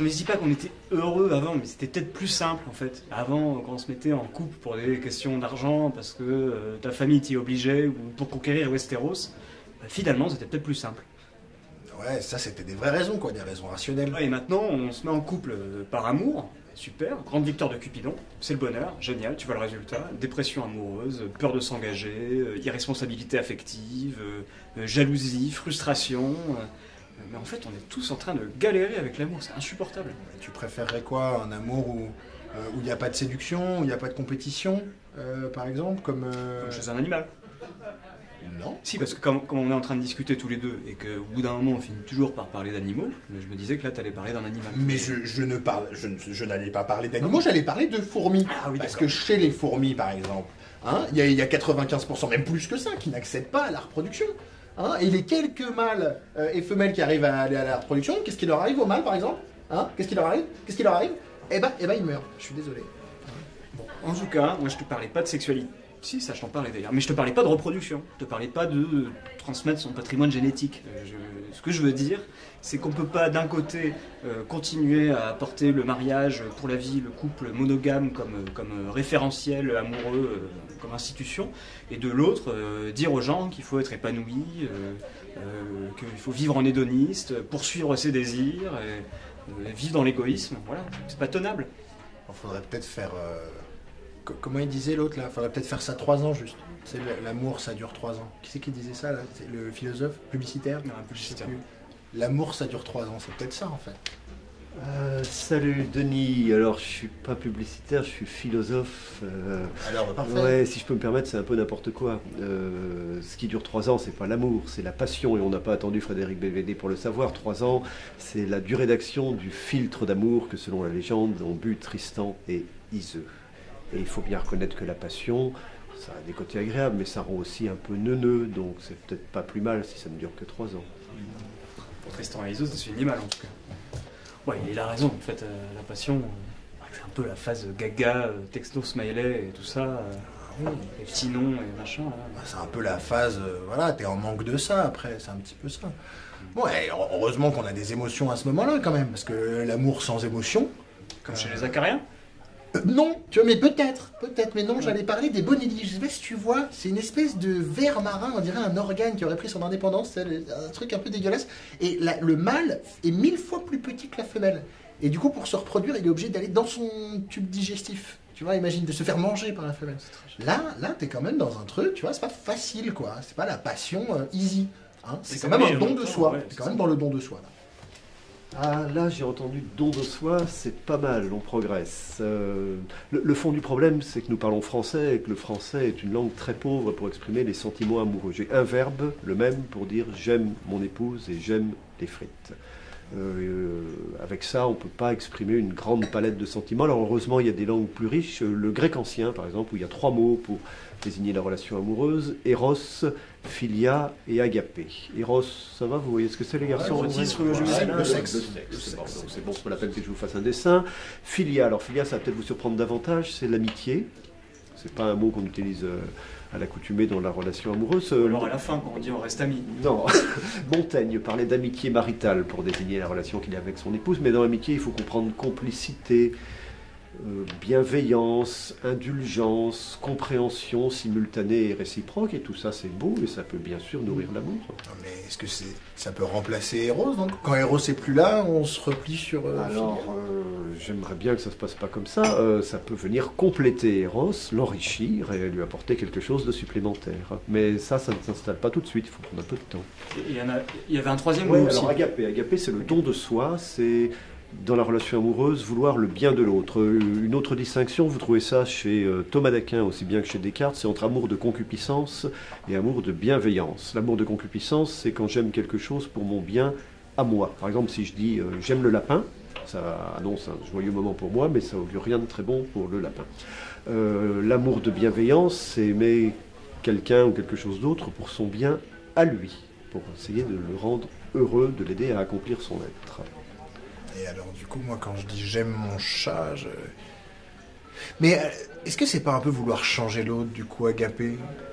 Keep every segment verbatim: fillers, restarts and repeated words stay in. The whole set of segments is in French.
mais je dis pas qu'on était heureux avant, mais c'était peut-être plus simple en fait. Avant, quand on se mettait en couple pour des questions d'argent, parce que euh, ta famille t'y obligeait, ou pour conquérir Westeros, bah, finalement c'était peut-être plus simple. Ouais, ça c'était des vraies raisons, quoi, des raisons rationnelles. Ouais, et maintenant, on se met en couple euh, par amour. Super, grande victoire de Cupidon, c'est le bonheur, génial, tu vois le résultat. Dépression amoureuse, peur de s'engager, euh, irresponsabilité affective, euh, euh, jalousie, frustration. Euh, mais en fait, on est tous en train de galérer avec l'amour, c'est insupportable. Tu préférerais quoi? Un amour où euh, où il n'y a pas de séduction, où il n'y a pas de compétition, euh, par exemple, comme... Euh... Comme chez un animal. Non. Si, parce que comme, comme on est en train de discuter tous les deux, et qu'au bout d'un moment on finit toujours par parler d'animaux, je me disais que là tu allais parler d'un animal. Mais je, je ne parle, je, ne- je n'allais pas parler d'animaux, j'allais parler de fourmis. Ah oui, Parce d'accord. que chez les fourmis, par exemple, hein, il y, a- il y a quatre-vingt-quinze pour cent, même plus que ça, qui n'accèdent pas à la reproduction. Hein, et les quelques mâles euh, et femelles qui arrivent à aller à la reproduction, qu'est-ce qui leur arrive aux mâles, par exemple? Hein, qu'est-ce qui leur arrive? Qu'est-ce qui leur arrive? Eh ben, eh ben, ils meurent. Je suis désolé. Bon, en tout cas, moi je te parlais pas de sexualité. Si, ça je t'en parlais d'ailleurs. Mais je te parlais pas de reproduction. Je te parlais pas de euh, transmettre son patrimoine génétique. Euh, je- ce que je veux dire, c'est qu'on peut pas d'un côté euh, continuer à porter le mariage pour la vie, le couple monogame comme, euh, comme euh, référentiel amoureux, euh, comme institution, et de l'autre euh, dire aux gens qu'il faut être épanoui, euh, euh, qu'il faut vivre en hédoniste, poursuivre ses désirs, et, euh, vivre dans l'égoïsme. Voilà, c'est pas tenable. Il faudrait peut-être faire... euh, co- Comment il disait l'autre, là? Faudrait peut-être faire ça trois ans, juste. C'est l'amour, ça dure trois ans. Qui c'est qui disait ça, là? C'est le philosophe publicitaire? Non, un Je sais publicitaire. plus. L'amour, ça dure trois ans. C'est peut-être ça, en fait. Euh, salut Denis, alors je suis pas publicitaire, je suis philosophe. euh, Alors, bah, parfait. ouais, si je peux me permettre, c'est un peu n'importe quoi. Euh, ce qui dure trois ans, c'est pas l'amour, c'est la passion, et on n'a pas attendu Frédéric Belvédé pour le savoir. Trois ans, c'est la durée d'action du filtre d'amour que, selon la légende, ont bu Tristan et Iseux. Et il faut bien reconnaître que la passion, ça a des côtés agréables, mais ça rend aussi un peu neuneux, donc c'est peut-être pas plus mal si ça ne dure que trois ans. Pour Tristan et Isolde, c'est une mal en tout cas. Ouais, il a raison, en fait, euh, la passion, euh, c'est un peu la phase gaga, euh, texto, smiley et tout ça, euh, les petits noms et machin. Là. Bah, c'est un peu la phase, euh, voilà, t'es en manque de ça après, c'est un petit peu ça. Bon, et heureusement qu'on a des émotions à ce moment-là quand même, parce que l'amour sans émotion... Comme chez les acariens. Euh, non, tu vois, mais peut-être, peut-être, mais non, j'allais parler des bonellis. Je sais pas si tu vois, c'est une espèce de ver marin, on dirait un organe qui aurait pris son indépendance, c'est un truc un peu dégueulasse. Et la- le mâle est mille fois plus petit que la femelle. Et du coup, pour se reproduire, il est obligé d'aller dans son tube digestif. Tu vois, imagine, de se faire manger par la femelle. Là, là, t'es quand même dans un truc, tu vois, c'est pas facile, quoi. C'est pas la passion euh, easy. Hein. C'est Mais quand ça même met un don longtemps, de soi. ouais, T'es c'est quand ça. même dans le don de soi, là. Ah, là, j'ai entendu don de soi, c'est pas mal, on progresse. Euh, le, le fond du problème, c'est que nous parlons français et que le français est une langue très pauvre pour exprimer les sentiments amoureux. J'ai un verbe, le même, pour dire j'aime mon épouse et j'aime les frites. Euh, avec ça, on ne peut pas exprimer une grande palette de sentiments. Alors heureusement, il y a des langues plus riches. Le grec ancien, par exemple, où il y a trois mots pour désigner la relation amoureuse: Eros, Philia et Agapé. Eros, ça va? Vous voyez ce que c'est, les garçons? Ouais, Ouais. sur le jeu Ouais, masculin. le sexe. Le sexe, c'est bon, donc c'est bon, c'est pas la peine que je vous fasse un dessin. Philia, alors Philia, ça va peut-être vous surprendre davantage, c'est l'amitié. C'est pas un mot qu'on utilise euh, à l'accoutumée dans la relation amoureuse. Euh, Alors à la fin, quand on dit on reste amis. non, Montaigne parlait d'amitié maritale pour désigner la relation qu'il a avec son épouse, mais dans l'amitié, il faut comprendre complicité, euh, bienveillance, indulgence, compréhension simultanée et réciproque, et tout ça c'est beau, et ça peut bien sûr nourrir l'amour. Non, mais est-ce que c'est, ça peut remplacer Eros, donc? Quand Eros est plus là, on se replie sur... euh, Alors, euh, j'aimerais bien que ça se passe pas comme ça. Euh, ça peut venir compléter Eros, l'enrichir et lui apporter quelque chose de supplémentaire. Mais ça, ça ne s'installe pas tout de suite. Il faut prendre un peu de temps. Il y, en a, il y avait un troisième Ouais, mot aussi. alors agapé, agapé, c'est le don de soi. C'est dans la relation amoureuse vouloir le bien de l'autre. Euh, Une autre distinction, vous trouvez ça chez euh, Thomas d'Aquin aussi bien que chez Descartes, c'est entre amour de concupiscence et amour de bienveillance. L'amour de concupiscence, c'est quand j'aime quelque chose pour mon bien à moi. Par exemple, si je dis euh, j'aime le lapin, ça annonce un joyeux moment pour moi, mais ça augure rien de très bon pour le lapin. Euh, L'amour de bienveillance, c'est aimer quelqu'un ou quelque chose d'autre pour son bien à lui, pour essayer de le rendre heureux, de l'aider à accomplir son être. Et alors, du coup, moi, quand je dis j'aime mon chat, je... Mais euh, est-ce que c'est pas un peu vouloir changer l'autre, du coup, agapé?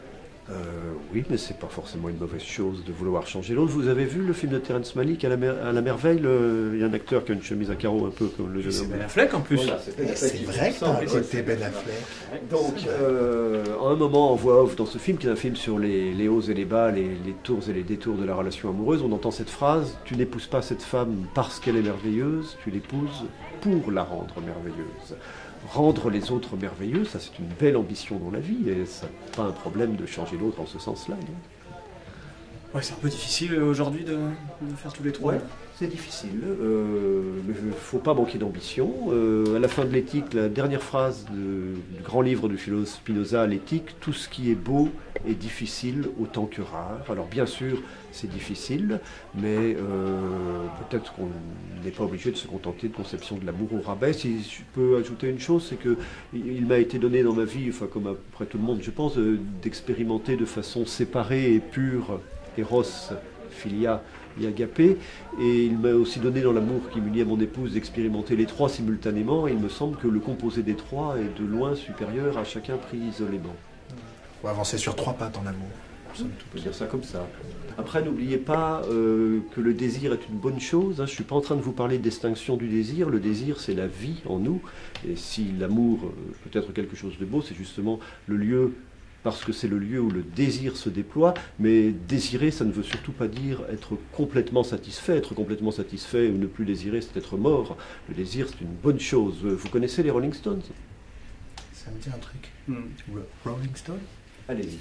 Euh, oui, mais c'est pas forcément une mauvaise chose de vouloir changer l'autre. Vous avez vu le film de Terrence Malick à la, mer à la merveille le... Il y a un acteur qui a une chemise à carreaux un peu comme le jeune C'est homme. Ben Affleck en plus. Voilà, C'est vrai que t'as un côté Ben Affleck. Donc, euh, à un moment en voix off dans ce film, qui est un film sur les, les hauts et les bas, les, les tours et les détours de la relation amoureuse, on entend cette phrase: tu n'épouses pas cette femme parce qu'elle est merveilleuse, tu l'épouses pour la rendre merveilleuse. Rendre les autres merveilleux, ça c'est une belle ambition dans la vie, et ça n'est pas un problème de changer l'autre en ce sens-là. Ouais, c'est un peu difficile aujourd'hui de, de faire tous les trois. Ouais, c'est difficile, euh, mais il ne faut pas manquer d'ambition. Euh, à la fin de l'éthique, la dernière phrase de, du grand livre du philosophe Spinoza, l'éthique: tout ce qui est beau est difficile autant que rare. Alors bien sûr, c'est difficile, mais euh, peut-être qu'on n'est pas obligé de se contenter de conception de l'amour au rabais. Si je peux ajouter une chose, c'est que il m'a été donné dans ma vie, enfin comme après tout le monde, je pense, d'expérimenter de façon séparée et pure Eros, Philia et Agapé, et il m'a aussi donné dans l'amour qui m'unit à mon épouse d'expérimenter les trois simultanément, et il me semble que le composé des trois est de loin supérieur à chacun pris isolément. Faut avancer sur trois pattes en amour. On peut dire ça comme ça. Après, n'oubliez pas euh, que le désir est une bonne chose. Hein. Je ne suis pas en train de vous parler de distinction du désir. Le désir, c'est la vie en nous. Et si l'amour euh, peut être quelque chose de beau, c'est justement le lieu, parce que c'est le lieu où le désir se déploie. Mais désirer, ça ne veut surtout pas dire être complètement satisfait. Être complètement satisfait ou ne plus désirer, c'est être mort. Le désir, c'est une bonne chose. Vous connaissez les Rolling Stones? Ça me dit un truc. Mm. Rolling Stone. Allez-y.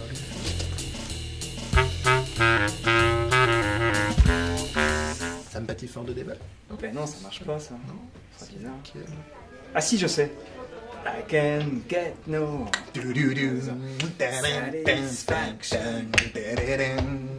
Ça me bâtit fort de débat. Ben non, ça marche pas ça. Non. C'est bizarre. Ah si, je sais. I can get no Du, du, du. Satisfaction.